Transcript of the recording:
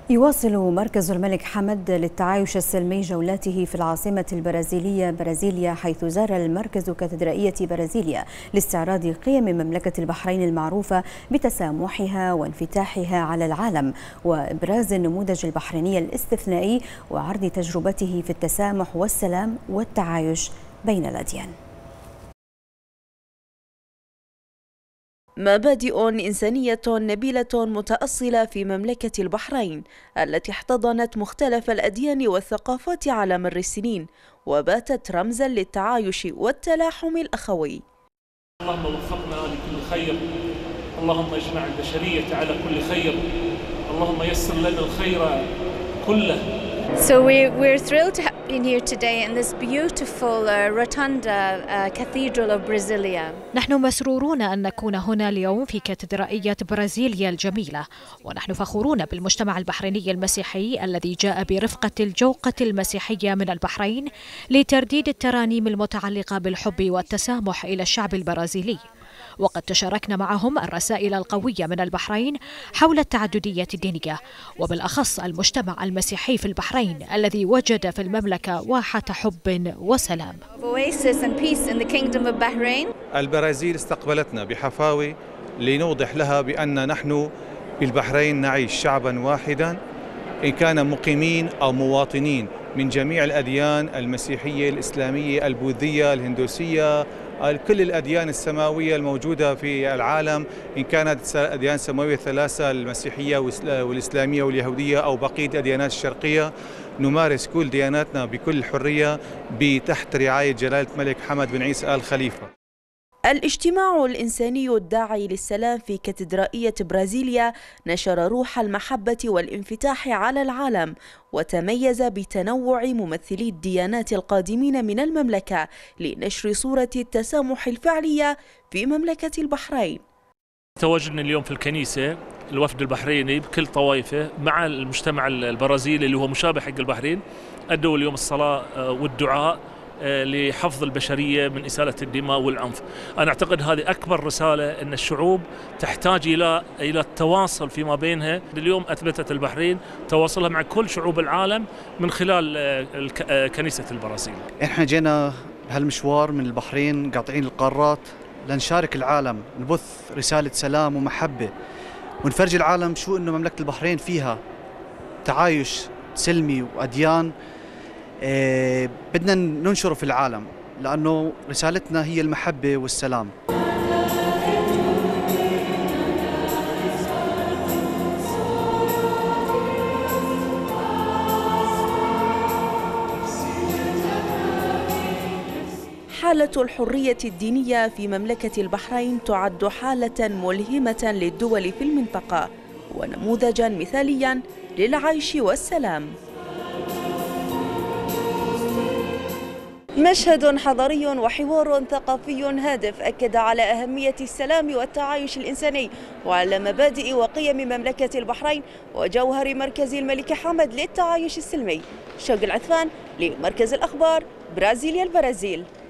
يواصل مركز الملك حمد للتعايش السلمي جولاته في العاصمة البرازيلية برازيليا، حيث زار المركز كاتدرائية برازيليا لاستعراض قيم مملكة البحرين المعروفة بتسامحها وانفتاحها على العالم، وإبراز النموذج البحريني الاستثنائي وعرض تجربته في التسامح والسلام والتعايش بين الأديان. مبادئ إنسانية نبيلة متأصلة في مملكة البحرين التي احتضنت مختلف الأديان والثقافات على مر السنين، وباتت رمزا للتعايش والتلاحم الأخوي. اللهم وفقنا لكل خير، اللهم اجمع البشرية على كل خير، اللهم يسر لنا الخير كله. So we're thrilled to have been here today in this beautiful rotunda cathedral of Brasilia. نحن مسرورون أن نكون هنا اليوم في كاتدرائية برازيليا الجميلة، ونحن فخورون بالمجتمع البحريني المسيحي الذي جاء برفقة الجوقة المسيحية من البحرين لترديد الترانيم المتعلقة بالحب والتسامح إلى الشعب البرازيلي. وقد تشاركنا معهم الرسائل القوية من البحرين حول التعددية الدينية، وبالأخص المجتمع المسيحي في البحرين الذي وجد في المملكة واحة حب وسلام. البرازيل استقبلتنا بحفاوة لنوضح لها بأن نحن بالبحرين نعيش شعبا واحدا، إن كان مقيمين أو مواطنين من جميع الأديان المسيحية، الإسلامية، البوذية، الهندوسية، كل الأديان السماوية الموجودة في العالم، إن كانت أديان سماوية ثلاثة، المسيحية والإسلامية واليهودية أو بقية الديانات الشرقية. نمارس كل دياناتنا بكل حرية تحت رعاية جلالة الملك حمد بن عيسى آل خليفة. الاجتماع الإنساني الداعي للسلام في كاتدرائية برازيليا نشر روح المحبة والانفتاح على العالم، وتميز بتنوع ممثلي الديانات القادمين من المملكة لنشر صورة التسامح الفعلية في مملكة البحرين. تواجدنا اليوم في الكنيسة الوفد البحريني بكل طوائفه مع المجتمع البرازيلي اللي هو مشابه حق البحرين، أدوا اليوم الصلاة والدعاء لحفظ البشرية من إسالة الدماء والعنف. أنا أعتقد هذه أكبر رسالة أن الشعوب تحتاج إلى التواصل فيما بينها. اليوم أثبتت البحرين تواصلها مع كل شعوب العالم من خلال كنيسة البرازيل. إحنا جينا بهالمشوار من البحرين قاطعين القارات لنشارك العالم، نبث رسالة سلام ومحبة، ونفرج العالم شو إنه مملكة البحرين فيها تعايش سلمي وأديان بدنا ننشره في العالم، لأنه رسالتنا هي المحبة والسلام. حالة الحرية الدينية في مملكة البحرين تعد حالة ملهمة للدول في المنطقة ونموذجا مثاليا للعيش والسلام. مشهد حضاري وحوار ثقافي هادف أكد على أهمية السلام والتعايش الإنساني وعلى مبادئ وقيم مملكة البحرين وجوهر مركز الملك حمد للتعايش السلمي. شوق العثمان لمركز الأخبار برازيليا البرازيل.